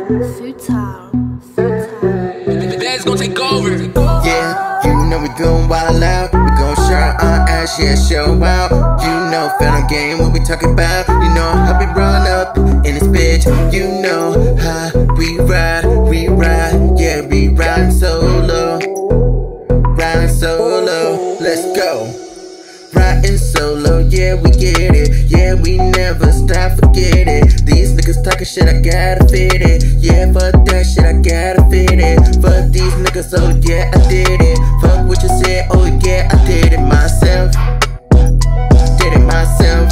Futile. The dad's gonna take over. Yeah, you know we gon' wild out. We gon' show our ass, yeah, show out. You know, Phantom Game, what we talking about. You know how we run up in this bitch. You know how we ride, yeah, we riding solo. Riding solo, let's go. Riding solo, yeah, we get it. Yeah, we never stop, forget it. These niggas talking shit, I gotta fit it. Yeah, fuck that shit, I gotta fit it. Fuck these niggas, oh yeah, I did it. Fuck what you said, oh yeah, I did it myself. Did it myself.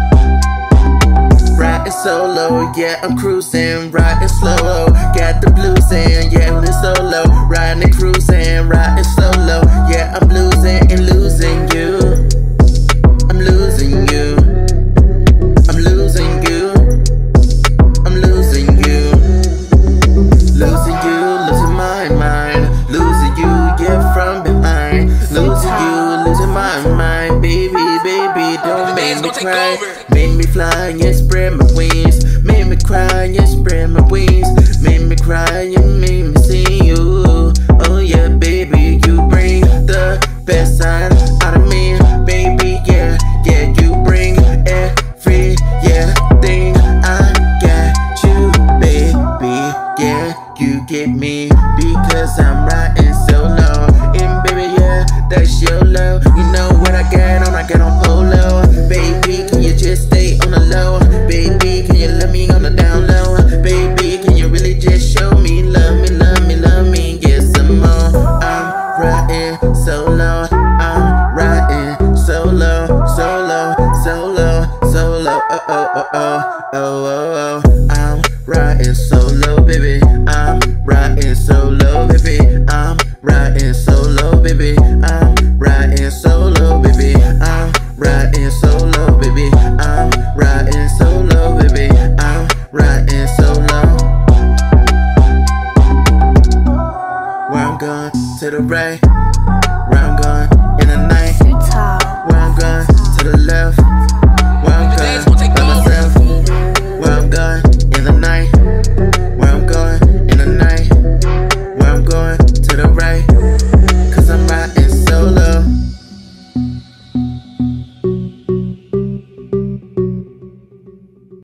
Riding solo, yeah, I'm cruising. Riding slow, got the blues in. Yeah, I'm solo, riding and cruising. Riding solo, yeah, I'm losing and losing you. I'm losing you. I'm losing you. I'm losing you. Losing you, losing my mind. Losing you, yeah, from behind. Losing you, losing my mind. Baby, baby, don't make me cry. Make me fly and spread my wings. Make me cry and spread my wings. Make me cry and make me see you. Oh yeah, baby, you bring the best side out of me. Baby, yeah, yeah, you bring every, yeah, thing I got you, baby. Yeah, you get me because I'm riding solo. And baby, yeah, that's your love. You know what I got on polo. Baby, can you just stay on the low? Baby, can you let me on the down low? Baby, can you really just show me love me, love me, love me? Get some more. I'm riding solo. I'm riding solo, solo, solo, solo. Oh, oh, oh, oh, oh, oh, oh. I'm riding solo, baby. I'm riding solo, baby. I'm riding solo, baby. I'm riding solo, baby. I'm riding solo, baby. I'm riding solo, baby. I'm riding solo. Where I'm going to the right.